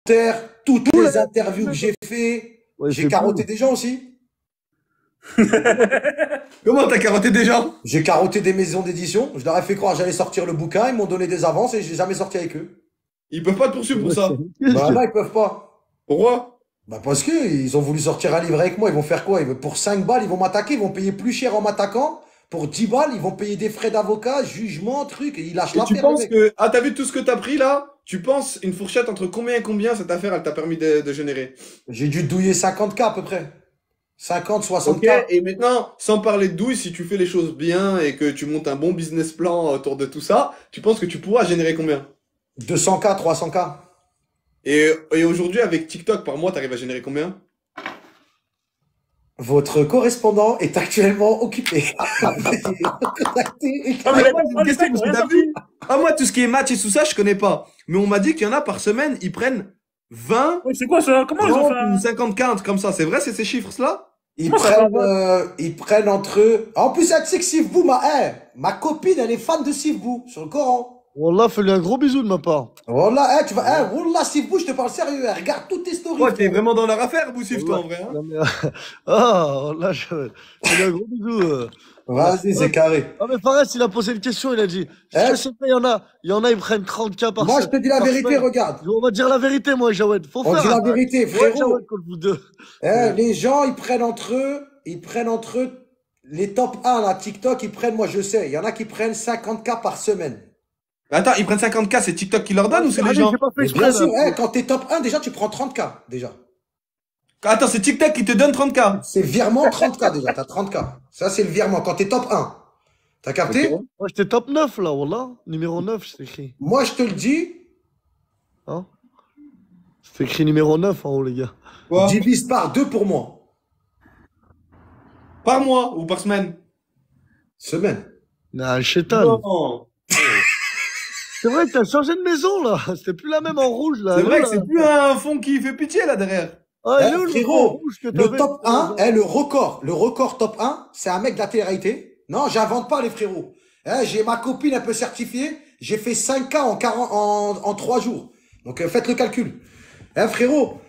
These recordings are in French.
toutes les interviews que j'ai fait, Ouais, j'ai c'est carotté plus. des gens aussi. Comment t'as carotté des gens? J'ai carotté des maisons d'édition. Je leur ai fait croire que j'allais sortir le bouquin. Ils m'ont donné des avances et j'ai jamais sorti avec eux. Ils peuvent pas te poursuivre pour Ouais, c'est ça. Bah nickel. là, ils peuvent pas. Pourquoi? Bah parce que ils ont voulu sortir un livre avec moi. Ils vont faire quoi? Pour 5 balles, ils vont m'attaquer. Ils vont payer plus cher en m'attaquant. Pour 10 balles, ils vont payer des frais d'avocat, jugement, truc. Et ils lâchent Et tu l'affaire, les penses mecs. que... Ah, t'as vu tout ce que t'as pris là? Tu penses une fourchette entre combien et combien cette affaire, elle t'a permis de générer? J'ai dû douiller 50K à peu près. 50, Ok, 60K. et maintenant, sans parler de douille, si tu fais les choses bien et que tu montes un bon business plan autour de tout ça, tu penses que tu pourras générer combien? 200K, 300K. Et aujourd'hui, avec TikTok par mois, t'arrives à générer combien? Votre correspondant est actuellement occupé. Contactez Ah, mais et- moi, j'ai une question, parce que t'as vu? Ah, moi, tout ce qui est match et tout ça, je connais pas. Mais on m'a dit qu'il y en a par semaine, ils prennent 20, Ouais, c'est quoi ça? Comment ils ont 30 fait ou 50 40 comme ça. C'est vrai, c'est ces chiffres-là? Ils Comment ça va, ils prennent entre eux. En plus, elle sait que Sivbou, ma copine, elle est fan de Sivbou sur le Coran. Wallah, fais-lui un gros bisou de ma part. Wallah, tu vas, Wallah, Sivbou, je te parle sérieux. Regarde toutes tes stories. Ouais, t'es frère. vraiment dans leur affaire, Boussif, toi, en Wallah. vrai. Hein. Non, mais, ah, wallah, fais-lui un gros bisou. Wallah. Vas-y, c'est carré. Ah, mais Fares, il a posé une question, il a dit, est-ce Hein que c'est vrai, il y en a, ils prennent 30K par Moi, je te dis la par vérité, semaine. regarde. On va dire la vérité, moi, Jawed. Faut On faire dit la un- vérité, Ouais, frérot. Jawed, contre vous deux. Les gens, ils prennent entre eux, les top 1, là, TikTok, ils prennent, moi, je sais, il y en a qui prennent 50K par semaine. Attends, ils prennent 50K, c'est TikTok qui leur donne ou c'est les Allez, gens? j'ai pas fait Mais exprès, bien sûr, là. quand t'es top 1, déjà, tu prends 30K, déjà. Attends, c'est TikTok qui te donne 30K. C'est virement 30K, déjà, t'as 30K. Ça, c'est le virement, quand t'es top 1. T'as capté? Ok. Moi, j'étais top 9, là, wallah. Numéro 9, c'est écrit. Moi, je te le dis, Hein? C'est écrit numéro 9 en haut, les gars. Quoi? divise par 2 pour moi. Par mois ou par semaine? Semaine. Nah, chétan. Non. C'est vrai que t'as changé de maison, là. C'était plus la même en rouge, là. C'est vrai Nous, que là. c'est plus un fond qui fait pitié là derrière. Ah, il est où, le fond Frérot, rouge que le t'avais top tout à 1, l'heure? le record top 1, c'est un mec de la télé-réalité. Non, j'invente pas les frérots. J'ai ma copine un peu certifiée, j'ai fait 5K en 3 jours. Donc faites le calcul. Frérot,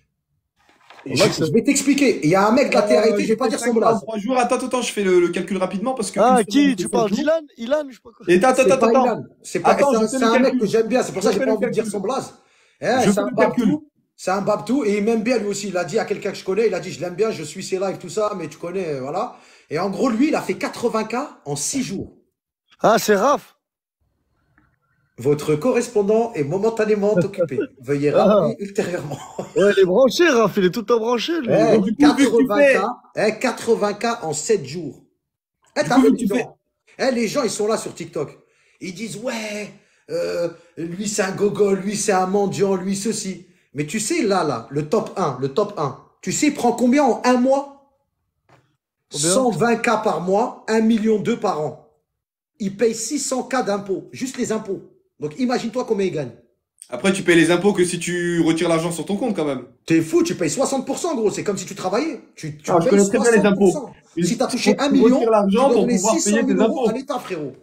je vais t'expliquer. Il y a un mec de la télé-réalité, je vais pas dire son blaze. 3 jours. Attends, je fais le calcul rapidement parce que. Ah, une qui? semaine, Tu c'est parles 7 jours. d'Ilan? Ilan, je sais pas quoi. Et attends, C'est pas attends. Ilan. C'est pas, Attends, je c'est fais un le mec calcul. que j'aime bien, c'est pour ça Je que j'ai fais pas le envie de dire calcul. son blaze. Je C'est fais un le calcul. babtou. C'est un babtou et il m'aime bien lui aussi. Il a dit à quelqu'un que je connais, il a dit je l'aime bien, je suis ses lives, tout ça, mais tu connais, voilà. Et en gros, lui, il a fait 80K en 6 jours. Ah, c'est Raph. Votre correspondant est momentanément occupé. Veuillez Ah. rappeler ultérieurement. Ouais, il est branché, Raph. Il est tout le temps branché, lui. Donc, du coup, vu que tu 80K, 80K en 7 jours. T'as coup, vu vu que les tu gens? Les gens, ils sont là sur TikTok. Ils disent, ouais, lui c'est un gogol, lui c'est un mendiant, lui ceci. Mais tu sais, là, le top 1, tu sais, il prend combien en un mois? Combien? 120K par mois, 1,2 million par an. Il paye 600K d'impôts, juste les impôts. Donc imagine-toi combien il gagne. Après, tu payes les impôts que si tu retires l'argent sur ton compte quand même. T'es fou, tu payes 60%, gros. C'est comme si tu travaillais. Tu Ah, je payes connais très bien les impôts. 60%. Si t'as touché Faut que 1 tu million, retires tu l'argent dois pour donner pouvoir 600 payer 000 tes euros impôts. à l'État, frérot.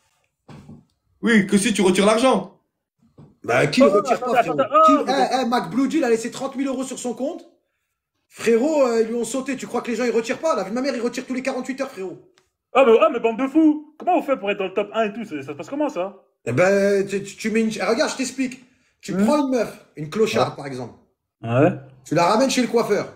Oui, que si tu retires l'argent. Bah, qui le retire pas, frérot? attends, Mac Blue Deal a laissé 30 000 euros sur son compte. Frérot, ils lui ont sauté. Tu crois que les gens, ils retirent pas? La vie de ma mère, ils retirent tous les 48 heures, frérot. mais bande de fous! Comment on fait pour être dans le top 1 et tout? Ça se passe comment ça? Eh ben, tu mets une... Regarde, je t'explique. Tu prends une meuf, une clocharde, par exemple. Ouais. Tu la ramènes chez le coiffeur.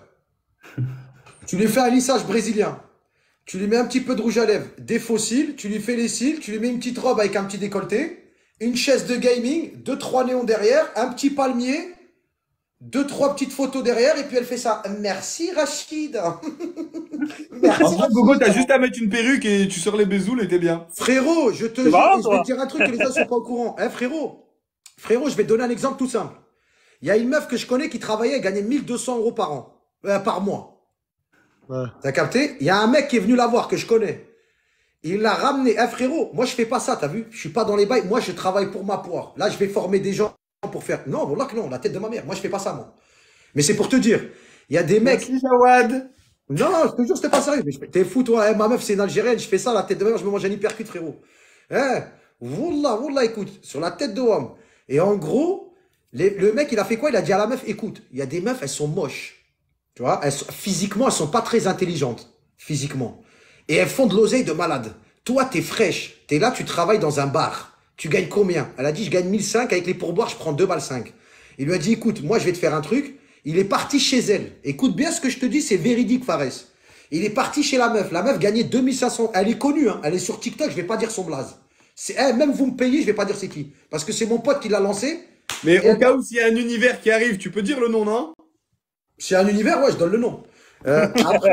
Tu lui fais un lissage brésilien. Tu lui mets un petit peu de rouge à lèvres, des faux cils, tu lui fais les cils, tu lui mets une petite robe avec un petit décolleté, une chaise de gaming, 2-3 néons derrière, un petit palmier, 2-3 petites photos derrière, et puis elle fait ça. Merci Rachid. Merci En vrai, Gogo, t'as juste à mettre une perruque et tu sors les bezoules et t'es bien. Frérot, je te C'est jure, marrant, et je vais toi. te dire un truc que les gens sont pas au courant. Frérot, je vais te donner un exemple tout simple. Il y a une meuf que je connais qui travaillait et gagnait 1200 euros par an, par mois. Ouais. T'as capté? Il y a un mec qui est venu la voir, que je connais. Il l'a ramené. Frérot, moi je fais pas ça, t'as vu? Je suis pas dans les bails. Moi je travaille pour ma poire. Là, je vais former des gens pour faire. Non, voilà que non, la tête de ma mère. Moi je fais pas ça, moi. Mais c'est pour te dire. Il y a des mecs. Merci, Jawad. Non, je te jure, c'était pas sérieux. T'es fou, toi. Ma meuf, c'est une Algérienne. Je fais ça, la tête de ma mère, je me mange un hypercute, frérot. Wallah, écoute, sur la tête de homme. Et en gros, Le mec, il a fait quoi? Il a dit à la meuf, écoute, il y a des meufs, elles sont moches. Tu vois, physiquement, elles sont pas très intelligentes. Physiquement. Et elles font de l'oseille de malade. Toi, t'es fraîche. T'es là, tu travailles dans un bar. Tu gagnes combien? Elle a dit, je gagne 1005. Avec les pourboires, je prends 2 balles 5. Il lui a dit, écoute, moi, je vais te faire un truc. Il est parti chez elle. Écoute bien ce que je te dis, c'est véridique, Fares. Il est parti chez la meuf. La meuf gagnait 2500. Elle est connue, hein. Elle est sur TikTok, je vais pas dire son blaze. Même vous me payez, je vais pas dire c'est qui. Parce que c'est mon pote qui l'a lancé. Mais au cas où s'il y a un univers qui arrive, tu peux dire le nom, non? C'est un univers, ouais, je donne le nom. Après...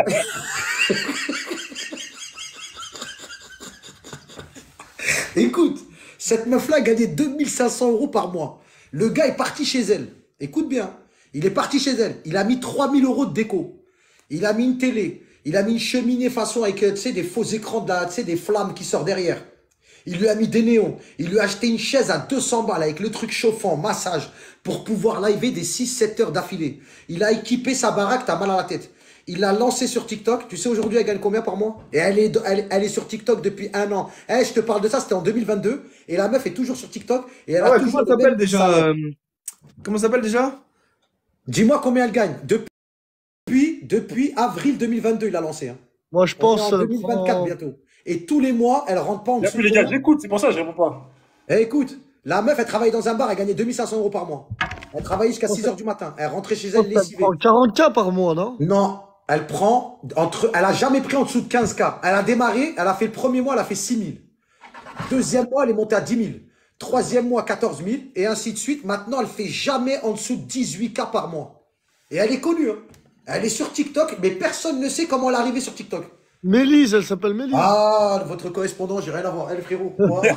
Écoute, cette meuf-là gagnait 2500 € par mois. Le gars est parti chez elle. Écoute bien. Il est parti chez elle. Il a mis 3000 € de déco. Il a mis une télé. Il a mis une cheminée façon avec, tu sais, des faux écrans, tu sais, des flammes qui sortent derrière. Il lui a mis des néons. Il lui a acheté une chaise à 200 balles avec le truc chauffant, massage, pour pouvoir liver des 6-7 heures d'affilée. Il a équipé sa baraque, t'as mal à la tête. Il l'a lancé sur TikTok. Tu sais aujourd'hui, elle gagne combien par mois? Et elle est sur TikTok depuis 1 an. Eh, je te parle de ça, c'était en 2022. Et la meuf est toujours sur TikTok. Et elle a toujours comment ça s'appelle déjà Comment ça s'appelle déjà? Dis-moi combien elle gagne. Depuis avril 2022, il a lancé. Hein. Moi, je pense. En 2024 bientôt. Et tous les mois, elle rentre pas en dessous. Les gars, j'écoute, c'est pour ça que je réponds pas. Eh, écoute, la meuf, elle travaille dans un bar, elle gagnait 2500 € par mois. Elle travaillait jusqu'à 6 h du matin. Elle rentrait chez elle lessivée. 40K par mois, non? Non, elle prend elle a jamais pris en dessous de 15K. Elle a démarré, elle a fait le premier mois, elle a fait 6 000. Deuxième mois, elle est montée à 10 000. Troisième mois, 14 000. Et ainsi de suite. Maintenant, elle fait jamais en dessous de 18K par mois. Et elle est connue, hein. Elle est sur TikTok, mais personne ne sait comment elle est arrivée sur TikTok. Mélise, elle s'appelle Mélise. Ah, votre correspondant, j'ai rien à voir. Elle, frérot.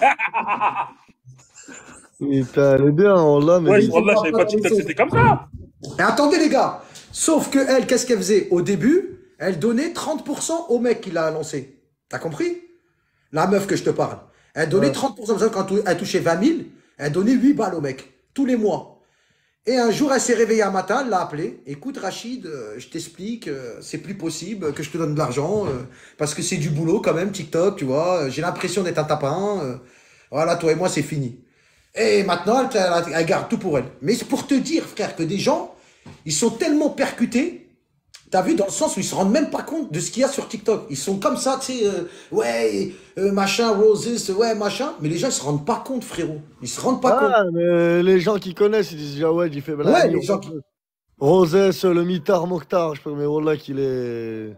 Putain, elle est bien, on l'a, mais. Ouais, je savais pas TikTok, c'était comme ça. Et attendez, les gars. Sauf que elle, qu'est-ce qu'elle faisait? Au début, elle donnait 30% au mec qui l'a lancé. T'as compris? La meuf que je te parle. Elle donnait 30%. Quand elle touchait 20 000, elle donnait 8 balles au mec. Tous les mois. Et un jour, elle s'est réveillée un matin, elle l'a appelé. Écoute, Rachid, je t'explique, c'est plus possible que je te donne de l'argent, parce que c'est du boulot quand même, TikTok, tu vois. J'ai l'impression d'être un tapin. Voilà, toi et moi, c'est fini. Et maintenant, elle garde tout pour elle. Mais c'est pour te dire, frère, que des gens, ils sont tellement percutés, t'as vu, dans le sens où ils se rendent même pas compte de ce qu'il y a sur TikTok. Ils sont comme ça, tu sais, machin, roses, ouais, machin. Mais les gens, ils se rendent pas compte, frérot. Ils se rendent pas compte. Ah, mais les gens qui connaissent, ils disent déjà, ouais, il fait Ouais, les gens qui... Rosès, le mitard, Mokhtar, je peux, mais voilà qu'il est.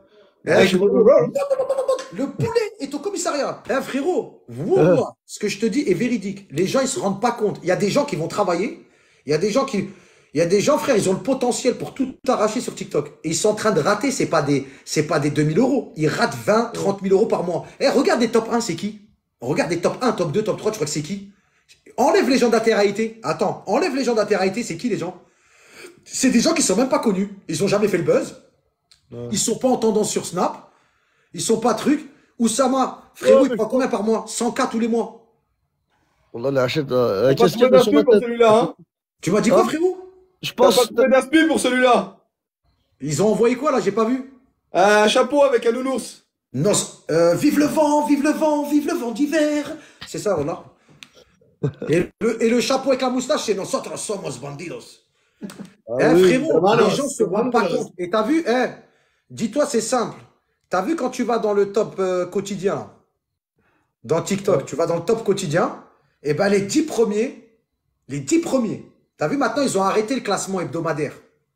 Le poulet est au commissariat. Eh, frérot, voilà, ce que je te dis est véridique. Les gens, ils se rendent pas compte. Il y a des gens qui vont travailler. Il y a des gens, frère, ils ont le potentiel pour tout arracher sur TikTok. Et ils sont en train de rater, c'est pas des 2000 €. Ils ratent 20, 30 000 € par mois. Eh, regarde les top 1, c'est qui? Regarde les top 1, top 2, top 3, tu crois que c'est qui? Enlève les gens d'Interactivité. Attends, enlève les gens d'Interactivité, c'est qui les gens? C'est des gens qui sont même pas connus. Ils ont jamais fait le buzz. Ouais. Ils sont pas en tendance sur Snap. Ils sont pas trucs. Oussama, frérot, il prend combien par mois? 100K tous les mois. On l'a achète. Qu'est-ce qu'il y a pour celui-là, hein? Tu m'as dit quoi, frérot? Je pense. T'as pas trouvé d'inspi pour celui-là. Ils ont envoyé quoi, là? J'ai pas vu. Un chapeau avec un nounours. Non, vive le vent, vive le vent, vive le vent d'hiver. C'est ça, voilà. Et le chapeau avec la moustache, c'est Nosotros somos bandidos. Ah, oui, frérot, les gens se rendent pas compte. Et t'as vu, dis-toi, c'est simple. T'as vu quand tu vas dans le top quotidien, là, dans TikTok, tu vas dans le top quotidien, et ben les 10 premiers, t'as vu maintenant, ils ont arrêté le classement hebdomadaire.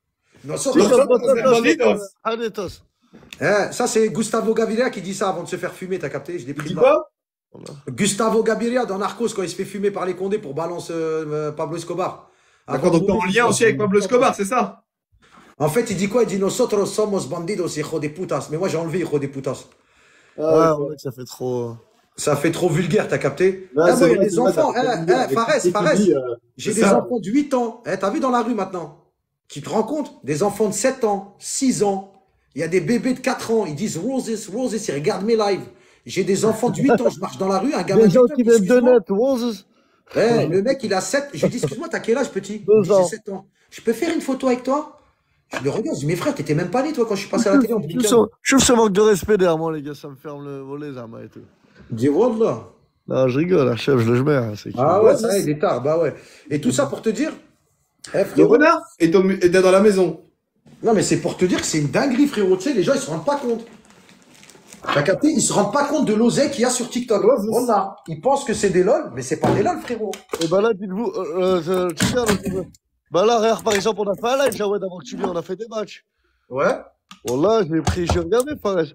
Ça, c'est Gustavo Gaviria qui dit ça avant de se faire fumer, t'as capté? Je l'ai pris. Quoi? Gustavo Gaviria dans Narcos, quand il se fait fumer par les Condés pour balance Pablo Escobar. D'accord, donc t'es en lien aussi avec Pablo Escobar, c'est ça? En fait, il dit quoi? Il dit Nosotros somos bandidos, hijo de putas. Mais moi, j'ai enlevé hijo de putas. Ouais, ça fait trop. Ça fait trop vulgaire, t'as capté? Moi, il y a des enfants. Fares, j'ai des enfants de 8 ans. T'as vu dans la rue maintenant? Tu te rends compte? Des enfants de 7 ans, 6 ans. Il y a des bébés de 4 ans. Ils disent Roses, ils regardent mes lives. J'ai des enfants de 8 ans. Je marche dans la rue, un gamin de 8 ans. Des gens qui viennent de net, Roses. Le mec, il a 7. Je lui dis, excuse-moi, t'as quel âge, petit? J'ai 7 ans. Je peux faire une photo avec toi? Je le regarde, je dis, mes frères, t'étais même pas né, toi, quand je suis passé à la télé en 2015. Je trouve ce manque de respect derrière moi, les gars, ça me ferme le volet, ça et tout. Dis, Wallah. Non, je rigole, chef, je le mets. Ah ouais, ça, il est tard, bah ouais. Et tout ça pour te dire Eh, Le frérot. renard est dans la maison. Non, mais c'est pour te dire que c'est une dinguerie, frérot. Tu sais, les gens, ils se rendent pas compte. T'as capté? Ils se rendent pas compte de l'oseille qu'il y a sur TikTok. Voilà. Ils pensent que c'est des lol, mais c'est pas des lol, frérot. Et bah là, dites-vous, tu sais, bah là, regarde, par exemple, on a fait un live, Jawed, avant que tu viennes, on a fait des matchs. Ouais. Bon, là, j'ai regardé,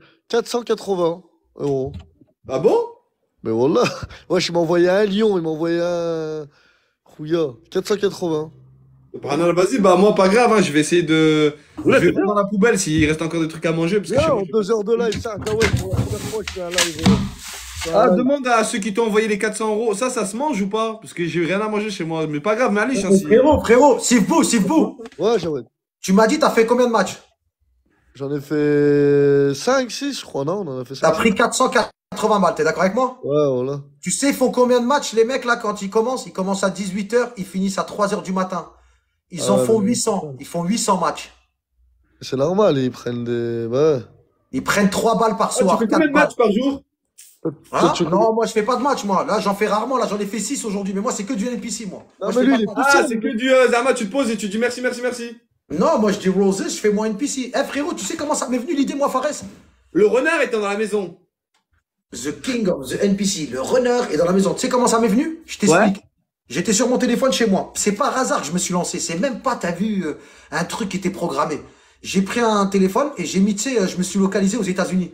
480 euros. Ah bon? Mais voilà, ouais, je m'envoyais un lion, il m'envoyait un Rouya, 480. Branal, vas-y, bah moi pas grave, hein, je vais essayer de. Ouais, je vais c'est mettre dans la poubelle s'il reste encore des trucs à manger. Parce que Là, en je... 2 heures de live, ça, ouais, pour la première fois que je fais un live. Ah, demande à ceux qui t'ont envoyé les 400 euros, ça se mange ou pas? Parce que j'ai rien à manger chez moi. Mais pas grave, mais allez, si... Frérot, s'il vous. Ouais, Jawed. Tu m'as dit, t'as fait combien de matchs? J'en ai fait 5, 6, je crois, non? On en a fait 5. T'as pris 480 balles, t'es d'accord avec moi? Ouais, voilà. Tu sais, ils font combien de matchs, les mecs, là, quand ils commencent? Ils commencent à 18h, ils finissent à 3h du matin. Ils en font 800. Ils font 800 matchs. C'est normal, ils prennent des. Ouais. Ils prennent 3 balles par soir. tu fais combien de 4 matchs par jour? Hein? Tu- Non, moi, je fais pas de match, moi. Là, j'en fais rarement. Là, j'en ai fait 6 aujourd'hui. Mais moi, c'est que du NPC, moi. Non, Moi, je mais fais lui, pas il de est match. Ah, c'est que du Zama, tu te poses et tu dis merci. Non, moi, je dis Roses, je fais moins NPC. Eh, frérot, tu sais comment ça m'est venu l'idée, moi, Fares? Le renard étant dans la maison. The King of the NPC. Le runner est dans la maison. Tu sais comment ça m'est venu? Je t'explique. J'étais sur mon téléphone chez moi. C'est par hasard que je me suis lancé. C'est même pas, t'as vu, un truc qui était programmé. J'ai pris un téléphone et j'ai mis, tu sais, je me suis localisé aux États-Unis.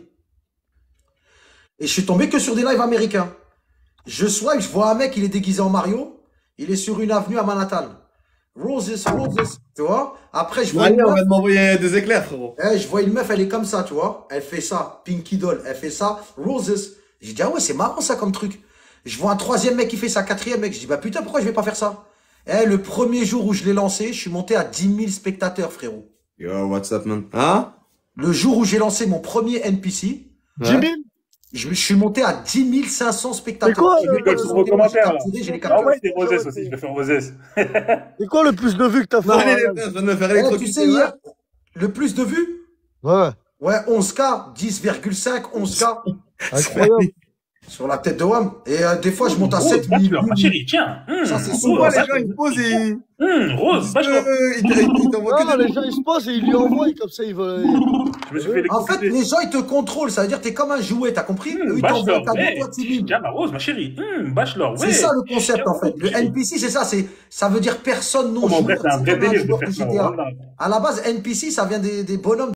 Et je suis tombé que sur des lives américains. Je swipe, je vois un mec, il est déguisé en Mario. Il est sur une avenue à Manhattan. Roses, tu vois. Après, je vois Allez, une on meuf. va te m'envoyer des éclairs, frérot. Je vois une meuf, elle est comme ça, tu vois. Elle fait ça. Pinky Doll, elle fait ça. Roses. J'ai dit, ah ouais, c'est marrant ça comme truc. Je vois un troisième mec qui fait ça, quatrième mec. Je dis, bah putain, pourquoi je vais pas faire ça? Le premier jour où je l'ai lancé, je suis monté à 10 000 spectateurs, frérot. Yo, what's up, man? Hein? Le jour où j'ai lancé mon premier NPC, 10 000? je suis monté à 10 500 spectateurs. C'est quoi, J'ai mis Rigole sur vos commentaires, là. j'ai les Ah capturés. ouais, des rosesses aussi, je vais faire rosesses. C'est quoi le plus de vues que t'as fait? Non, en allez, live? les frères, je viens de me faire Tu électrocuter. sais, hier, le plus de vues? Ouais, Ouais, 11K, 10,5, 11K incroyable. sur la tête de WAM. Et des fois, je monte à Rose, 7 bachelor, 000. ma chérie, tiens. Ça, c'est Rose, souvent, Pourquoi les ça. gens ils se posent et. Rose, bachelor. Ils t'envoient Non, que les des. gens ils se passent et ils lui envoient comme ça, ils veulent. Je me suis fait En fait, électrocuter. les gens, ils te contrôlent. Ça veut dire que t'es comme un jouet, t'as compris? Eux, ils t'envoient Bachelor, un cadeau, ouais. toi, tu mimes. Tiens, ma Rose, ma chérie. Bachelor, ouais. C'est ça le concept, en fait. Le Chérie. NPC, c'est ça. Ça veut dire personne non Oh, mais en vrai, joueur. c'est un C'est vrai comme un délire de joueur faire de ça. GTA. Voilà. À la base, NPC, ça vient des bonhommes